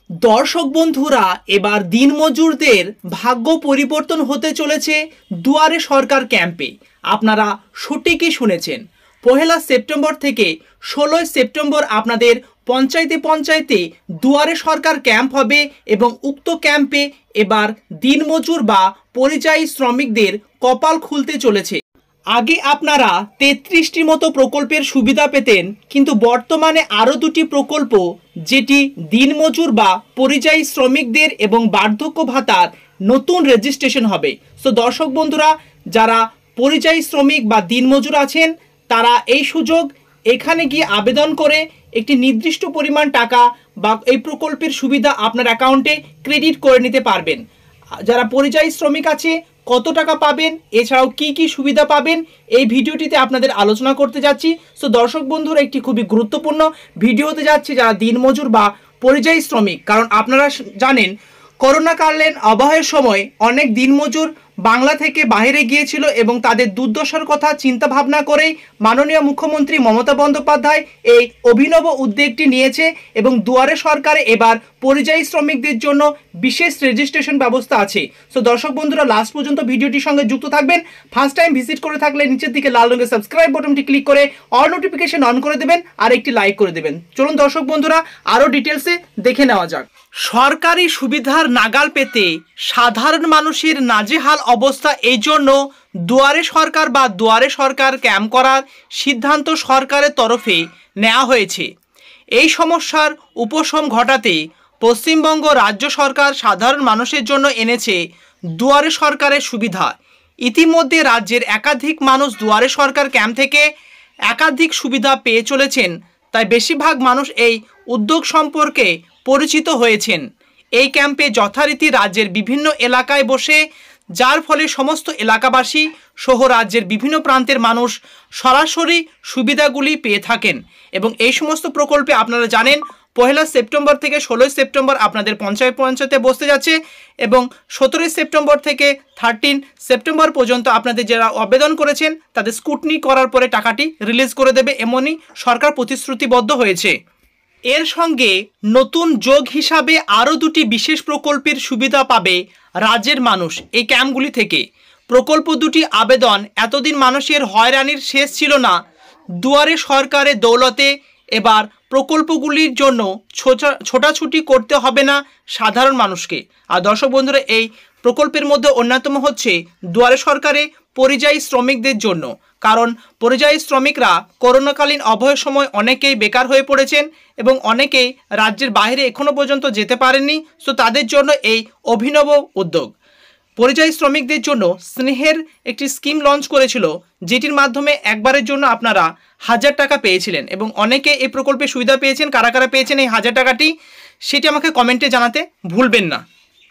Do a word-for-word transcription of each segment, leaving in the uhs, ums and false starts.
দর্শক বন্ধুরা, এবার দিনমজুরদের ভাগ্য পরিবর্তন হতে চলেছে দুয়ারে সরকার ক্যাম্পে। আপনারা সঠিকই শুনেছেন। পহেলা সেপ্টেম্বর থেকে ষোলোই সেপ্টেম্বর আপনাদের পঞ্চায়েতে পঞ্চায়েতে দুয়ারে সরকার ক্যাম্প হবে এবং উক্ত ক্যাম্পে এবার দিনমজুর বা পরিযায়ী শ্রমিকদের কপাল খুলতে চলেছে। আগে আপনারা তেত্রিশটির মতো প্রকল্পের সুবিধা পেতেন, কিন্তু বর্তমানে আরও দুটি প্রকল্প, যেটি দিনমজুর বা পরিযায়ী শ্রমিকদের এবং বার্ধক্য ভাতার নতুন রেজিস্ট্রেশন হবে। সো দর্শক বন্ধুরা, যারা পরিযায়ী শ্রমিক বা দিনমজুর আছেন তারা এই সুযোগ এখানে গিয়ে আবেদন করে একটি নির্দিষ্ট পরিমাণ টাকা বা এই প্রকল্পের সুবিধা আপনার অ্যাকাউন্টে ক্রেডিট করে নিতে পারবেন। যারা পরিযায়ী শ্রমিক আছে কত টাকা পাবেন, এছাড়াও কি কি সুবিধা পাবেন, এই ভিডিওটিতে আপনাদের আলোচনা করতে যাচ্ছি। সো দর্শক বন্ধুরা, একটি খুবই গুরুত্বপূর্ণ ভিডিও হতে যাচ্ছে যারা দিনমজুর বা পরিযায়ী শ্রমিক। কারণ আপনারা জানেন করোনাকালীন আবহের সময় অনেক দিনমজুর বাংলা থেকে বাইরে গিয়েছিল এবং তাদের দুর্দশার কথা চিন্তা ভাবনা করেই মাননীয় মুখ্যমন্ত্রী মমতা বন্দ্যোপাধ্যায় এই অভিনব উদ্যোগটি নিয়েছে এবং দুয়ারে সরকারে এবার পরিযায়ী শ্রমিকদের জন্য বিশেষ রেজিস্ট্রেশন ব্যবস্থা আছে। সো দর্শক বন্ধুরা, লাস্ট পর্যন্ত ভিডিওটির সঙ্গে যুক্ত থাকবেন। ফার্স্ট টাইম ভিজিট করে থাকলে নিচের দিকে লাল রঙের সাবস্ক্রাইব বাটনটি ক্লিক করে অল নোটিফিকেশন অন করে দেবেন আর একটি লাইক করে দেবেন। চলুন দর্শক বন্ধুরা, আরও ডিটেলসে দেখে নেওয়া যাক। সরকারি সুবিধার নাগাল পেতে সাধারণ মানুষের নাজেহাল অবস্থা, এই জন্য দুয়ারে সরকার বা দুয়ারে সরকার ক্যাম্প করার সিদ্ধান্ত সরকারের তরফে নেওয়া হয়েছে। এই সমস্যার উপশম ঘটাতে পশ্চিমবঙ্গ রাজ্য সরকার সাধারণ মানুষের জন্য এনেছে দুয়ারে সরকারের সুবিধা। ইতিমধ্যে রাজ্যের একাধিক মানুষ দুয়ারে সরকার ক্যাম্প থেকে একাধিক সুবিধা পেয়ে চলেছেন, তাই বেশিরভাগ মানুষ এই উদ্যোগ সম্পর্কে পরিচিত হয়েছেন। এই ক্যাম্পে যথারীতি রাজ্যের বিভিন্ন এলাকায় বসে, যার ফলে সমস্ত এলাকাবাসী সহ রাজ্যের বিভিন্ন প্রান্তের মানুষ সরাসরি সুবিধাগুলি পেয়ে থাকেন। এবং এই সমস্ত প্রকল্পে আপনারা জানেন পহেলা সেপ্টেম্বর থেকে ষোলোই সেপ্টেম্বর আপনাদের পঞ্চায়েত পঞ্চায়েতে বসতে যাচ্ছে এবং সতেরোই সেপ্টেম্বর থেকে থার্টিন সেপ্টেম্বর পর্যন্ত আপনাদের যারা আবেদন করেছেন তাদের স্কুটনি করার পরে টাকাটি রিলিজ করে দেবে, এমনই সরকার প্রতিশ্রুতিবদ্ধ হয়েছে। এর সঙ্গে নতুন যোগ হিসাবে আরও দুটি বিশেষ প্রকল্পের সুবিধা পাবে রাজ্যের মানুষ এই ক্যাম্পগুলি থেকে। প্রকল্প দুটি আবেদন এতদিন মানুষের হয়রানির শেষ ছিল না। দুয়ারে সরকারের দৌলতে এবার প্রকল্পগুলির জন্য ছোটা ছোটাছুটি করতে হবে না সাধারণ মানুষকে। আর দর্শক বন্ধুরা, এই প্রকল্পের মধ্যে অন্যতম হচ্ছে দুয়ারে সরকারে পরিযায়ী শ্রমিকদের জন্য। কারণ পরিযায়ী শ্রমিকরা করোনাকালীন অবহের সময় অনেকেই বেকার হয়ে পড়েছেন এবং অনেকেই রাজ্যের বাইরে এখনও পর্যন্ত যেতে পারেননি। সো তাদের জন্য এই অভিনব উদ্যোগ। পরিযায়ী শ্রমিকদের জন্য স্নেহের একটি স্কিম লঞ্চ করেছিল, যেটির মাধ্যমে একবারের জন্য আপনারা হাজার টাকা পেয়েছিলেন এবং অনেকে এই প্রকল্পে সুবিধা পেয়েছেন। কারা কারা পেয়েছেন এই হাজার টাকাটি, সেটি আমাকে কমেন্টে জানাতে ভুলবেন না।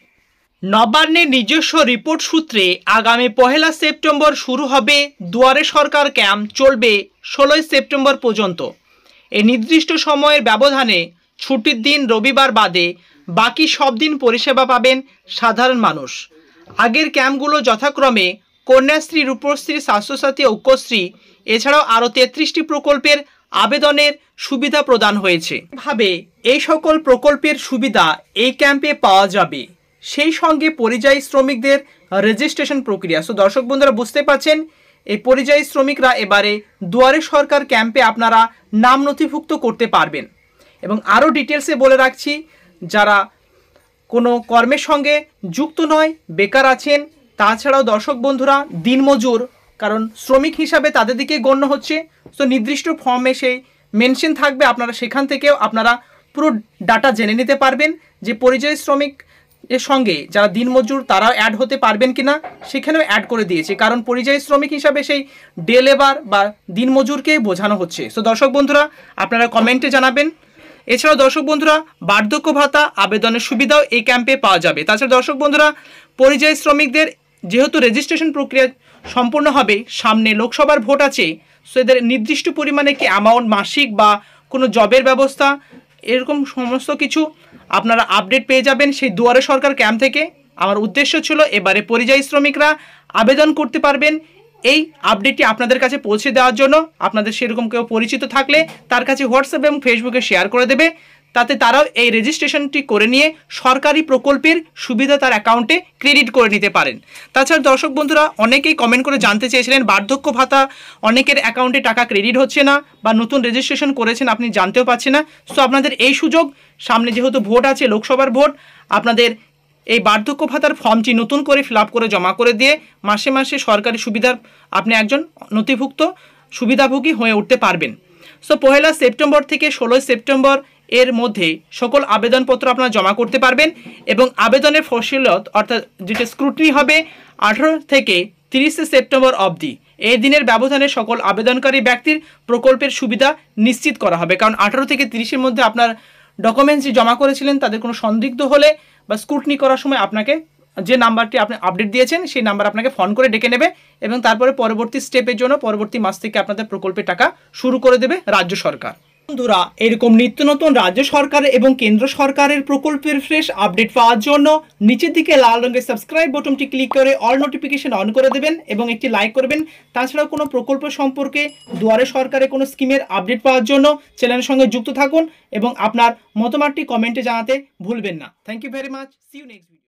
নবান্নের নিজস্ব রিপোর্ট সূত্রে আগামী পহেলা সেপ্টেম্বর শুরু হবে দুয়ারে সরকার ক্যাম্প, চলবে ষোলোই সেপ্টেম্বর পর্যন্ত। এই নির্দিষ্ট সময়ের ব্যবধানে ছুটির দিন রবিবার বাদে বাকি সব দিন পরিষেবা পাবেন সাধারণ মানুষ। আগের ক্যাম্পগুলো যথাক্রমে কন্যাশ্রী, রূপশ্রী, স্বাস্থ্যসাথী, ঐক্যশ্রী এছাড়াও আরও তেত্রিশটি প্রকল্পের আবেদনের সুবিধা প্রদান হয়েছে। ভাবে এই সকল প্রকল্পের সুবিধা এই ক্যাম্পে পাওয়া যাবে। সেই সঙ্গে পরিযায়ী শ্রমিকদের রেজিস্ট্রেশন প্রক্রিয়া। সো দর্শক বন্ধুরা, বুঝতে পারছেন এই পরিযায়ী শ্রমিকরা এবারে দুয়ারে সরকার ক্যাম্পে আপনারা নাম নথিভুক্ত করতে পারবেন। এবং আরও ডিটেলসে বলে রাখছি, যারা কোনো কর্মের সঙ্গে যুক্ত নয়, বেকার আছেন, তাছাড়াও দর্শক বন্ধুরা দিনমজুর, কারণ শ্রমিক হিসাবে তাদের দিকে গণ্য হচ্ছে। সো নির্দিষ্ট ফর্মে সেই মেনশন থাকবে, আপনারা সেখান থেকেও আপনারা পুরো ডাটা জেনে নিতে পারবেন যে পরিযায়ী শ্রমিক এর সঙ্গে যারা দিনমজুর তারাও অ্যাড হতে পারবেন কিনা, সেখানেও অ্যাড করে দিয়েছে। কারণ পরিযায়ী শ্রমিক হিসাবে সেই ডে লেবার বা দিনমজুরকে বোঝানো হচ্ছে। সো দর্শক বন্ধুরা, আপনারা কমেন্টে জানাবেন। এছাড়াও দর্শক বন্ধুরা, বার্ধক্য ভাতা আবেদনের সুবিধাও এই ক্যাম্পে পাওয়া যাবে। তাছাড়া দর্শক বন্ধুরা, পরিযায়ী শ্রমিকদের যেহেতু রেজিস্ট্রেশন প্রক্রিয়া সম্পূর্ণ হবে, সামনে লোকসভার ভোট আছে, সো এদের নির্দিষ্ট পরিমাণে কি অ্যামাউন্ট মাসিক বা কোনো জবের ব্যবস্থা এরকম সমস্ত কিছু আপনারা আপডেট পেয়ে যাবেন সেই দুয়ারে সরকার ক্যাম্প থেকে। আমার উদ্দেশ্য ছিল এবারে পরিযায়ী শ্রমিকরা আবেদন করতে পারবেন এই আপডেটটি আপনাদের কাছে পৌঁছে দেওয়ার জন্য। আপনাদের সেরকম কেউ পরিচিত থাকলে তার কাছে হোয়াটসঅ্যাপ এবং ফেসবুকে শেয়ার করে দেবে, তাতে তারাও এই রেজিস্ট্রেশনটি করে নিয়ে সরকারি প্রকল্পের সুবিধা তার অ্যাকাউন্টে ক্রেডিট করে নিতে পারেন। তাছাড়া দর্শক বন্ধুরা অনেকেই কমেন্ট করে জানতে চেয়েছিলেন বার্ধক্য ভাতা অনেকের অ্যাকাউন্টে টাকা ক্রেডিট হচ্ছে না বা নতুন রেজিস্ট্রেশন করেছেন আপনি জানতেও পারছেন না। সো আপনাদের এই সুযোগ, সামনে যেহেতু ভোট আছে, লোকসভার ভোট, আপনাদের এই বার্ধক্য ভাতার ফর্মটি নতুন করে ফিল আপ করে জমা করে দিয়ে মাসে মাসে সরকারি সুবিধার আপনি একজন নথিভুক্ত সুবিধাভোগী হয়ে উঠতে পারবেন। সো পহেলা সেপ্টেম্বর থেকে ষোলোই সেপ্টেম্বর এর মধ্যে সকল আবেদনপত্র আপনারা জমা করতে পারবেন এবং আবেদনের ফসিলত অর্থাৎ যেটা স্ক্রুটিনি হবে আঠারো থেকে তিরিশে সেপ্টেম্বর অবধি। এই দিনের ব্যবধানে সকল আবেদনকারী ব্যক্তির প্রকল্পের সুবিধা নিশ্চিত করা হবে, কারণ আঠারো থেকে তিরিশের মধ্যে আপনার ডকুমেন্টস জমা করেছিলেন তাদের কোনো সন্দিগ্ধ হলে বা স্ক্রুটিনি করার সময় আপনাকে যে নাম্বারটি আপনি আপডেট দিয়েছেন সেই নাম্বার আপনাকে ফোন করে ডেকে নেবে এবং তারপরে পরবর্তী স্টেপের জন্য পরবর্তী মাস থেকে আপনাদের প্রকল্পের টাকা শুরু করে দেবে রাজ্য সরকার। বন্ধুরা এরকম নিত্য নতুন রাজ্য সরকার এবং কেন্দ্র সরকারের প্রকল্পের ফ্রেশ আপডেট পাওয়ার জন্য নিচের দিকে লাল রঙের সাবস্ক্রাইব বাটনটি ক্লিক করে অল নোটিফিকেশন অন করে দেবেন এবং একটি লাইক করবেন। তাছাড়াও কোনো প্রকল্প সম্পর্কে দুয়ারে সরকারের কোনো স্কিমের আপডেট পাওয়ার জন্য চ্যানেলের সঙ্গে যুক্ত থাকুন এবং আপনার মতামতটি কমেন্টে জানাতে ভুলবেন না। Thank you very much, see you next video.